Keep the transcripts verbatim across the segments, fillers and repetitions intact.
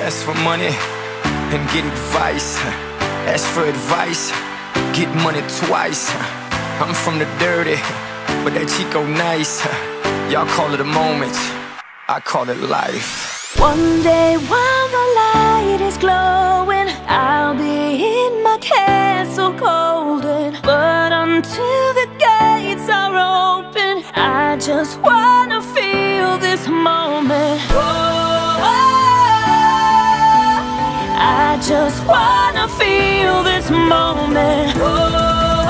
ask for money and get advice. Ask for advice, get money twice. I'm from the dirty, but that Chico nice. Y'all call it a moment, I call it life. One day while the light is glowing, I'll be in my castle golden. But until the gates are open, I just wanna feel this moment. Oh, I just wanna feel this moment. Oh,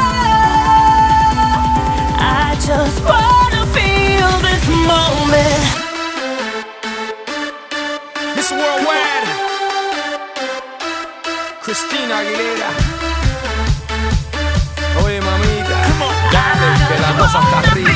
I just wanna feel this moment. Miss Worldwide, Christina Aguilera. Oye mamita, dale que la cosa está arriba.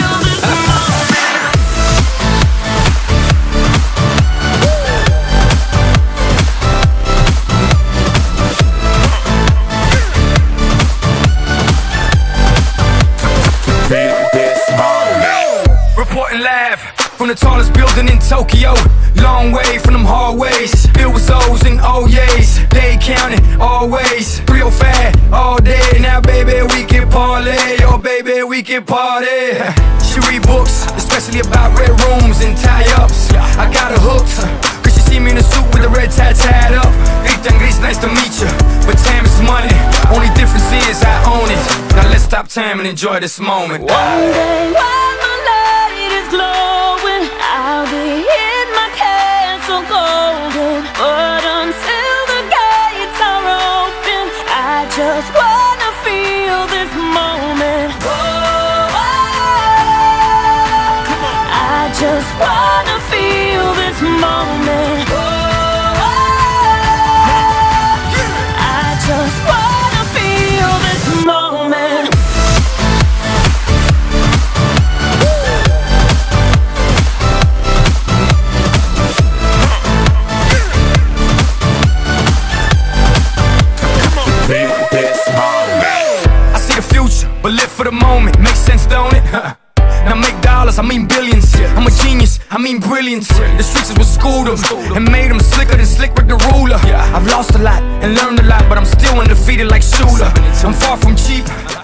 Reporting live from the tallest building in Tokyo. Long way from them hallways, filled with O's and O's. They counting always, three oh five all day. Now baby we can parlay, oh baby we can party. She read books, especially about red rooms and tie-ups. I got her hooked, cause she see me in a suit with a red tie tied up. Ethan Gris, nice to meet you, but time is money. Only difference is I own it. Now let's stop time and enjoy this moment. One day while the light is glowing, I'll be in my castle golden. But until the gates are open, I just wanna feel this moment. Oh, I just wanna feel this moment. Oh, I just wanna feel this moment. But live for the moment, makes sense, don't it? Now make dollars, I mean billions. I'm a genius, I mean brilliance. The streets is what schooled them and made them slicker than Slick Rick the Ruler. I've lost a lot and learned a lot, but I'm still undefeated like Shooter. I'm far from cheap,